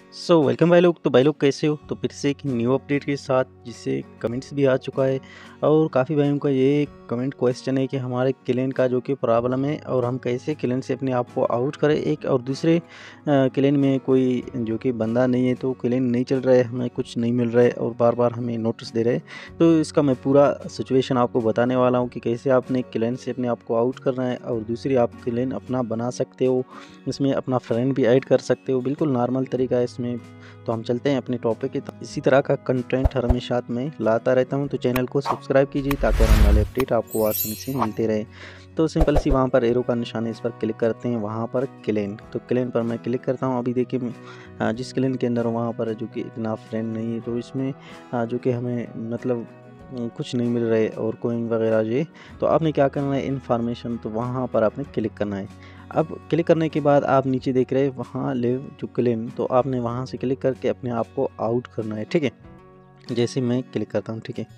Welcome भाई लोग। तो भाई लोग कैसे हो? तो फिर से एक न्यू अपडेट के साथ जिससे कमेंट्स भी आ चुका है और काफ़ी भाइयों का ये कमेंट क्वेश्चन है कि हमारे क्लेन का जो कि प्रॉब्लम है और हम कैसे क्लेन से अपने आप को आउट करें। एक और दूसरे क्लेन में कोई जो कि बंदा नहीं है, तो क्लेन नहीं चल रहा है, हमें कुछ नहीं मिल रहा है और बार बार हमें नोटिस दे रहे हैं। तो इसका मैं पूरा सिचुएशन आपको बताने वाला हूँ कि कैसे आपने क्लेन से अपने आप को आउट करना है और दूसरी आप क्लेन अपना बना सकते हो। इसमें अपना फ्रेंड भी ऐड कर सकते हो, बिल्कुल नॉर्मल तरीका है इसमें। तो हम चलते हैं अपने टॉपिक की। इसी तरह का कंटेंट हर हमेशा में लाता रहता हूं, तो चैनल को सब्सक्राइब कीजिए ताकि आने वाले अपडेट आपको आसानी से मिलते रहे। तो सिंपल सी वहां पर एरो का निशान है, इस पर क्लिक करते हैं, वहां पर क्लेन, तो क्लेन पर मैं क्लिक करता हूं। अभी देखिए जिस क्लेन के अंदर वहां पर जो कि इतना फ्रेंड नहीं है, तो इसमें जो कि हमें मतलब कुछ नहीं मिल रहे और कोइन वगैरह ये। तो आपने क्या करना है, इन्फॉर्मेशन, तो वहाँ पर आपने क्लिक करना है। अब क्लिक करने के बाद आप नीचे देख रहे हैं वहाँ लिव टू क्लेम, तो आपने वहाँ से क्लिक करके अपने आप को आउट करना है। ठीक है, जैसे मैं क्लिक करता हूँ, ठीक है,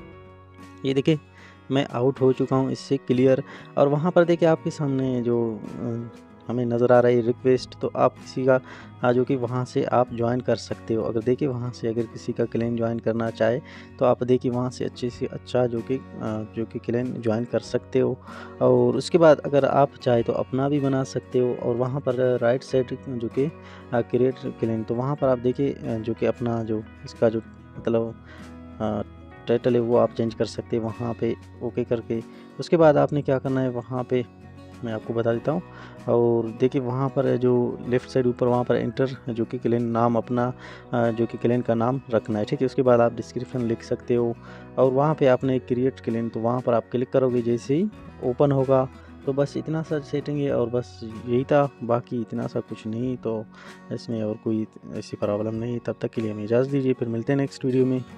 ये देखिए मैं आउट हो चुका हूँ, इससे क्लियर। और वहाँ पर देखिए आपके सामने जो हमें नज़र आ रहा है रिक्वेस्ट, तो आप किसी का जो कि वहाँ से आप ज्वाइन कर सकते हो। अगर देखिए वहाँ से अगर किसी का क्लेन ज्वाइन करना चाहे, तो आप देखिए वहाँ से अच्छे से अच्छा जो कि क्लेन ज्वाइन कर सकते हो। और उसके बाद अगर आप चाहे तो अपना भी बना सकते हो। और वहाँ पर राइट साइड जो कि क्रिएट क्लेन, तो वहाँ पर आप देखिए जो कि अपना जो इसका जो मतलब टाइटल है वो आप चेंज कर सकते हैं वहाँ पे ओके करके। उसके बाद आपने क्या करना है, वहाँ पे मैं आपको बता देता हूँ। और देखिए वहाँ पर जो लेफ़्ट साइड ऊपर वहाँ पर एंटर जो कि क्लेन नाम अपना जो कि क्लेन का नाम रखना है। ठीक है, उसके बाद आप डिस्क्रिप्शन लिख सकते हो और वहाँ पे आपने क्रिएट क्लेन, तो वहाँ पर आप क्लिक करोगे, जैसे ही ओपन होगा। तो बस इतना सा सेटिंग है और बस यही था, बाकी इतना सा कुछ नहीं। तो इसमें और कोई ऐसी प्रॉब्लम नहीं है। तब तक के लिए हमें इजाज़त दीजिए, फिर मिलते हैं नेक्स्ट वीडियो में।